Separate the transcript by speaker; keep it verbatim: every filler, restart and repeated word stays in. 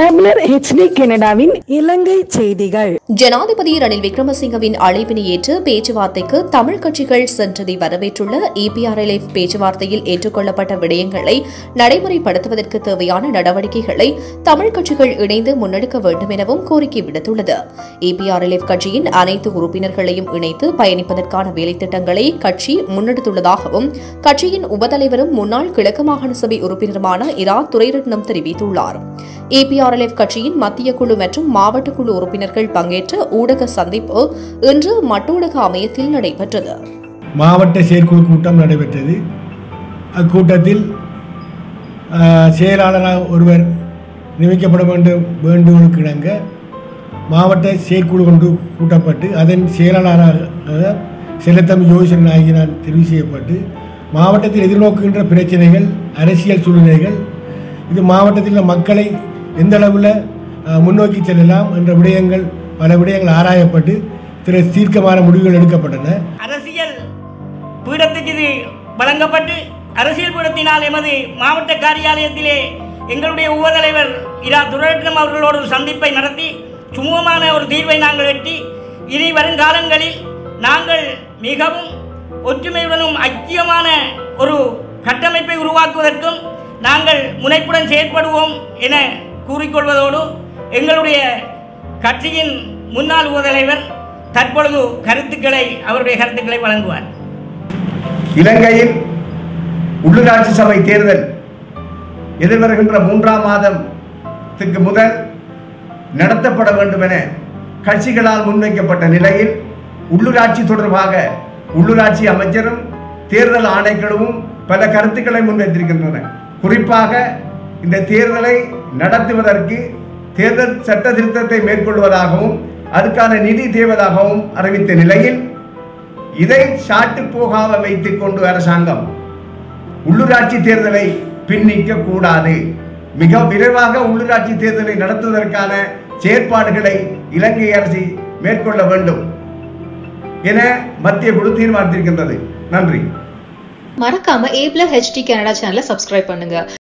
Speaker 1: தமிழர் H D கனடாவின் இலங்கை செய்திகள்.
Speaker 2: ஜனாதிபதி ரணில் விக்ரமசிங்கவின் அழைப்பினை ஏற்று பேச்சுவார்த்தைக்கு தமிழ் கட்சிகள் சென்றதை வரவேற்றுள்ள இபிஆர்எல்எஃப் பேச்சுவார்த்தையில் ஏற்றுக்கொள்ளப்பட்ட விடயங்களை நடைமுறைப்படுத்துவதற்கு தேவையான நடவடிக்கைகளை தமிழ் கட்சிகள் இணைந்து முன்னெடுக்க வேண்டும் எனவும் கோரிக்கை விடுத்துள்ளது. இபிஆர்எல்எஃப் கட்சியின் அனைத்து உறுப்பினர்களையும் இணைத்து பயணிப்பதற்கான வேலைத்திட்டங்களை கட்சி முன்னெடுத்துள்ளதாகவும் கட்சியின் உபதலைவரும் முன்னாள் கிழக்கு மாகாண சபை உறுப்பினருமான இரா துரைரட்னம் தெரிவித்துள்ளார். இபிஆர்எல்எஃப் கட்சியின் மத்திய குழு மற்றும் மாவட்ட குழு உறுப்பினர்கள் பங்கேற்ற ஊடக சந்திப்பு இன்று மட்டூடக அமையத்தில் நடைபெற்றது.
Speaker 3: மாவட்ட செயற்குழு கூட்டம் நடைபெற்றது. அக்கூட்டத்தில் செயலாளராக ஒருவர் நியமிக்கப்பட வேண்டும் வேண்டுகோளுக்கு இணங்க மாவட்ட செயற்குழு கொண்டு கூட்டப்பட்டு அதன் செயலாளராக செல்லத்தம் யோசன் நாயகினால் தெரிவு செய்யப்பட்டு மாவட்டத்தில் எதிர்நோக்குகின்ற பிரச்சனைகள், அரசியல் சூழ்நிலைகள், இது மாவட்டத்தில் மக்களை எந்த அளவில் முன்னோக்கி செல்லலாம் என்ற விடயங்கள் பல விடயங்கள் ஆராயப்பட்டு சில தீர்க்கமான முடிவுகள் எடுக்கப்பட்டன.
Speaker 4: அரசியல் பீடத்துக்கு இது வழங்கப்பட்டு அரசியல் பீடத்தினால் எமது மாவட்ட காரியாலயத்திலே எங்களுடைய உபதலைவர் இரா துரைரட்னம் அவர்களோடு ஒரு சந்திப்பை நடத்தி சுமூகமான ஒரு தீர்வை நாங்கள் எட்டி இனி வருங்காலங்களில் நாங்கள் மிகவும் ஒற்றுமையுடனும் ஐக்கியமான ஒரு கட்டமைப்பை உருவாக்குவதற்கும் நாங்கள் முனைப்புடன் செயற்படுவோம் என கூறிக்கொள்வதோடு எங்களுடைய கட்சியின் முன்னாள் உபதலைவர் தற்பொழுது கருத்துக்களை அவருடைய கருத்துக்களை வழங்குவார்.
Speaker 5: இலங்கையில் உள்ளூராட்சி சபை தேர்தல் எதிர்வருகின்ற மூன்றாம் மாதத்துக்கு முதல் நடத்தப்பட வேண்டும் என கட்சிகளால் முன்வைக்கப்பட்ட நிலையில் உள்ளூராட்சி தொடர்பாக உள்ளூராட்சி அமைச்சரும் தேர்தல் ஆணைக்குழுவும் பல கருத்துக்களை முன்வைத்திருக்கின்றன. குறிப்பாக இந்த தேர்தலை நடத்துவதற்கு தேர்தல் சட்ட திருத்தத்தை மேற்கொள்வதாகவும் அதுக்கான நிதி தேவதாகவும் அறிவித்த நிலையில் இதை சாட்டு போகாம வைத்துக் கொண்டு அரசாங்கம் உள்ளூராட்சி தேர்தலை பின்னிக்க கூடாது, மிக விரைவாக உள்ளூராட்சி தேர்தலை நடத்துவதற்கான செயற்பாடுகளை இலங்கை அரசு மேற்கொள்ள வேண்டும் என மத்திய குழு தீர்மானித்திருக்கின்றது. நன்றி.
Speaker 6: மறக்காம A plus H D Canada சேனலை சப்ஸ்கிரைப் பண்ணுங்க.